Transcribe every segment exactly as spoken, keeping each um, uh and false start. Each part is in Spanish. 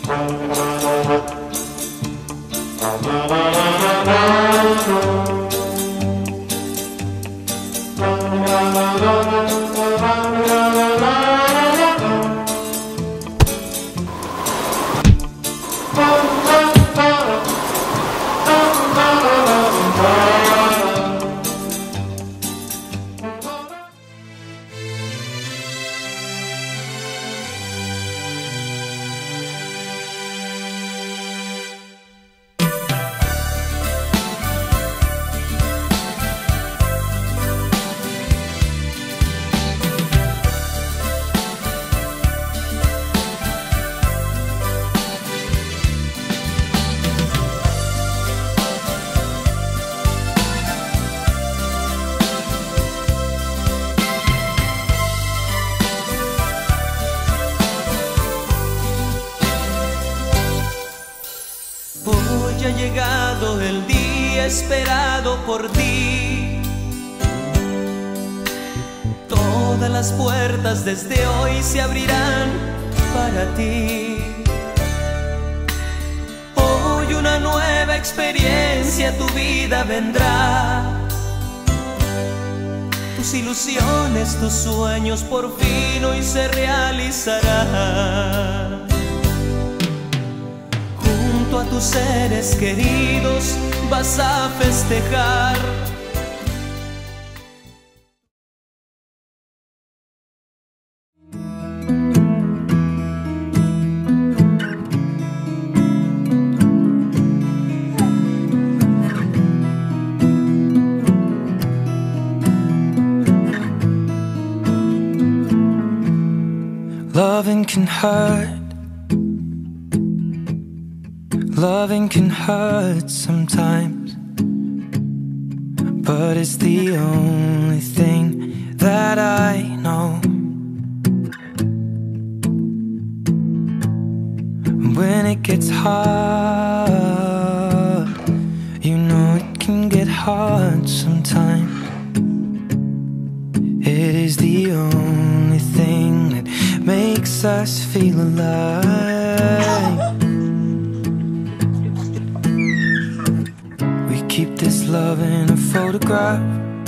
Hoy ha llegado el día esperado por ti. Todas las puertas desde hoy se abrirán para ti. Hoy una nueva experiencia a tu vida vendrá. Tus ilusiones, tus sueños por fin hoy se realizarán. Junto a tus seres queridos vas a festejar. Loving can hurt. Loving can hurt sometimes, but it's the only thing that I know. When it gets hard, you know it can get hard sometimes. It is the only thing that makes us feel alive. We keep this love in a photograph.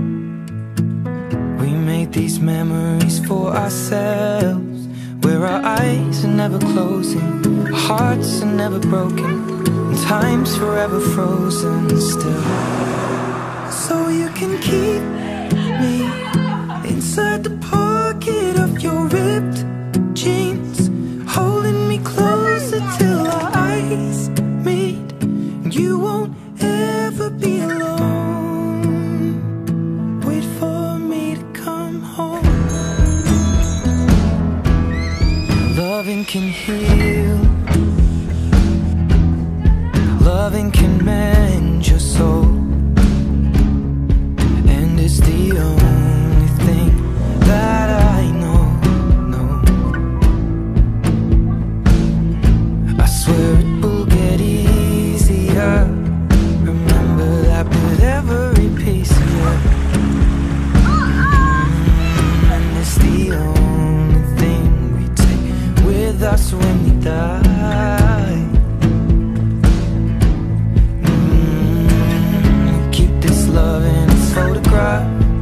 We made these memories for ourselves, where our eyes are never closing, our hearts are never broken, and time's forever frozen still. So you can keep me inside the pocket of your ripped jeans, holding me closer till our eyes meet. You won't ever be alone. Wait for me to come home. Loving can heal. Loving can mend your soul. And it's the only thing that I know, no. I swear it will get easier. Remember that with every piece of you. Mm, and it's the only thing we take with us when we die. Mm, we keep this love in a photograph.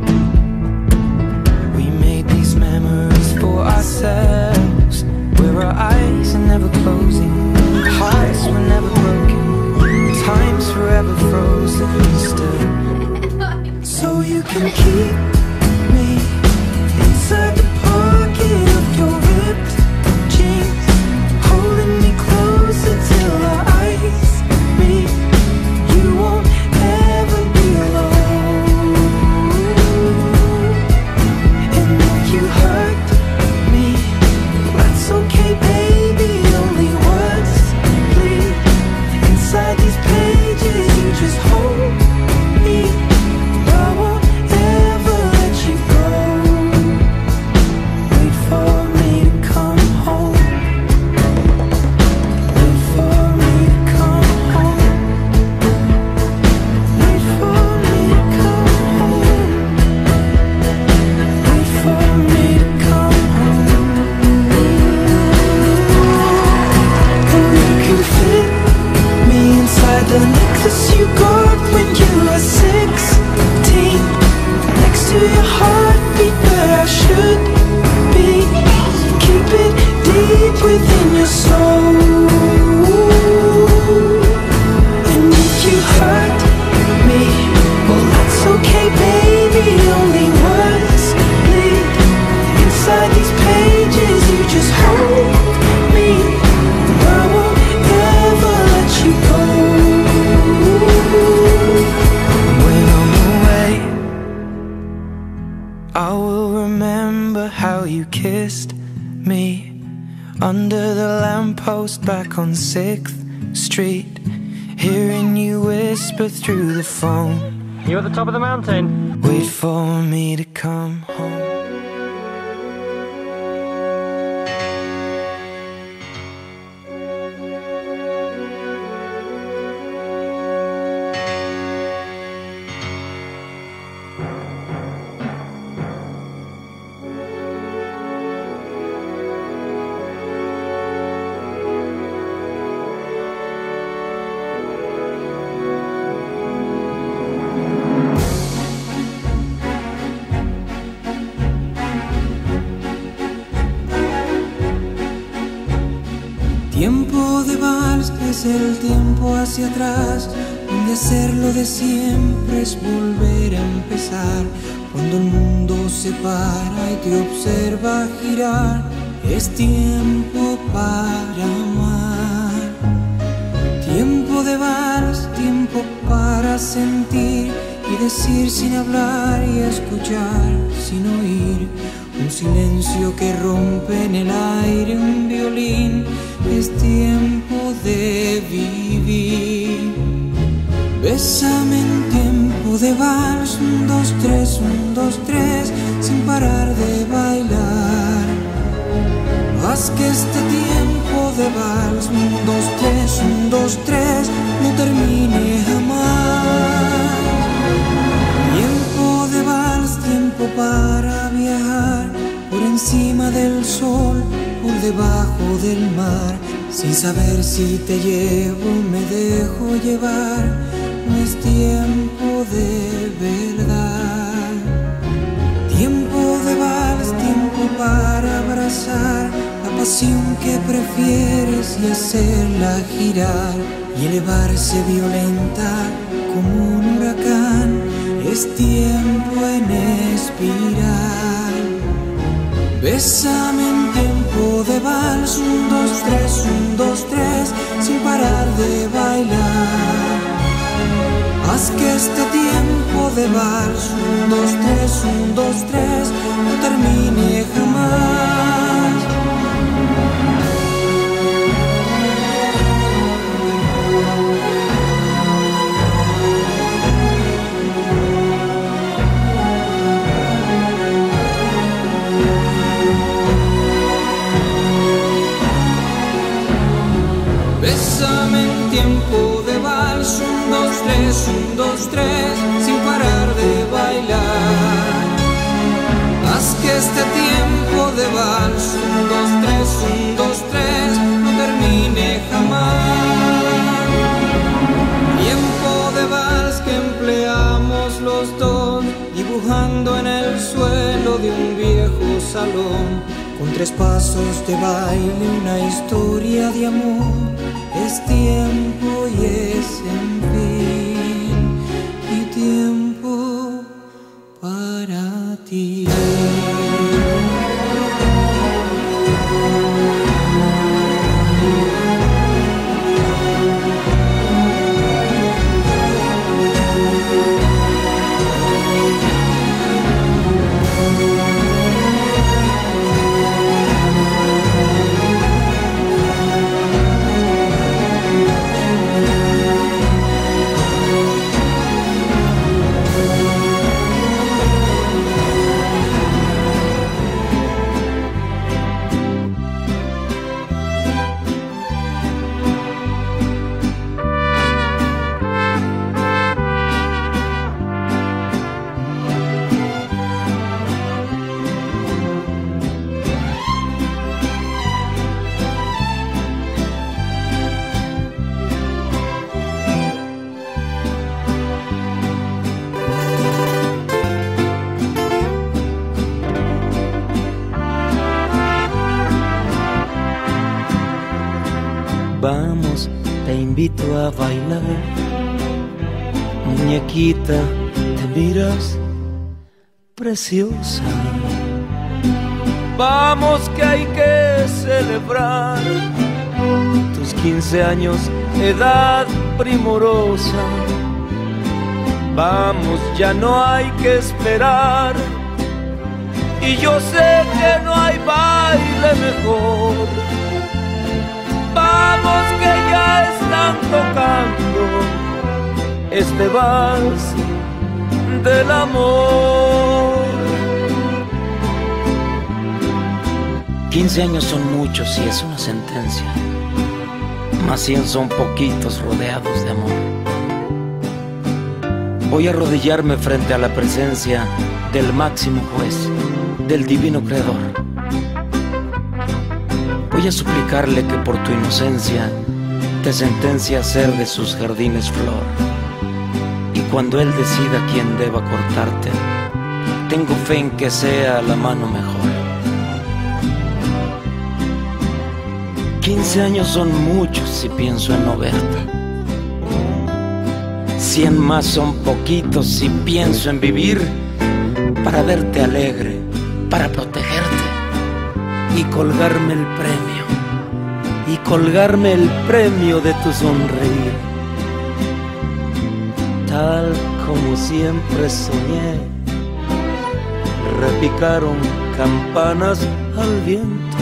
Memories for ourselves, where our eyes are never closing, our hearts were never broken, time's forever frozen still. So you can keep me inside the pocket of your ripped jeans, holding me closer till our eyes meet. You won't ever be alone. You hurt me, that's okay baby, only words bleed. Inside these pages you just hold me. I won't ever remember how you kissed me under the lamppost back on sixth street, hearing you whisper through the phone. You at the top of the mountain? Wait for me to come home. Tiempo de vals es el tiempo hacia atrás, donde hacerlo de siempre es volver a empezar. Cuando el mundo se para y te observa girar, es tiempo para amar. Tiempo de vals, tiempo para sentir y decir sin hablar y escuchar sin oír. Un silencio que rompe en el aire un violín. Es tiempo de vivir. Bésame en tiempo de vals, un, dos, tres, un, dos, tres, sin parar de bailar. Haz que este tiempo de vals, un, dos, tres, un, dos, tres, no termine jamás. Tiempo de vals, tiempo para viajar por encima del sol, por debajo del mar, sin saber si te llevo o me dejo llevar. No es tiempo de verdad. Tiempo de vals, tiempo para abrazar la pasión que prefieres y hacerla girar y elevarse violenta como un huracán. Es tiempo en espiral. Bésame en tiempo de vals, un, dos, tres, un, dos, tres, sin parar de bailar. Haz que este tiempo de vals, un, dos, tres, un, dos, tres, no termine jamás. Bésame en tiempo de vals, un, dos, tres, un, dos, tres, sin parar de bailar. Haz que este tiempo de vals, un, dos, tres, un, dos, tres, no termine jamás. Tiempo de vals que empleamos los dos, dibujando en el suelo de un viejo salón, con tres pasos de baile, una historia de amor. Es tiempo y es en fin, y tiempo para ti. Vamos, te invito a bailar. Muñequita, te miras preciosa. Vamos que hay que celebrar tus quince años, edad primorosa. Vamos, ya no hay que esperar y yo sé que no hay baile mejor. Vamos que ya están tocando este vals del amor. Quince años son muchos y es una sentencia, mas cien son poquitos rodeados de amor. Voy a arrodillarme frente a la presencia del máximo juez, del divino creador. Voy a suplicarle que por tu inocencia te sentencia a ser de sus jardines flor. Y cuando él decida quién deba cortarte, tengo fe en que sea la mano mejor. Quince años son muchos si pienso en no verte. Cien más son poquitos si pienso en vivir para verte alegre, para protegerte y colgarme el premio, y colgarme el premio de tu sonreír. Tal como siempre soñé, repicaron campanas al viento.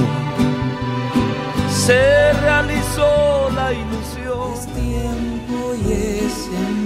Se realizó la ilusión. Es tiempo y es en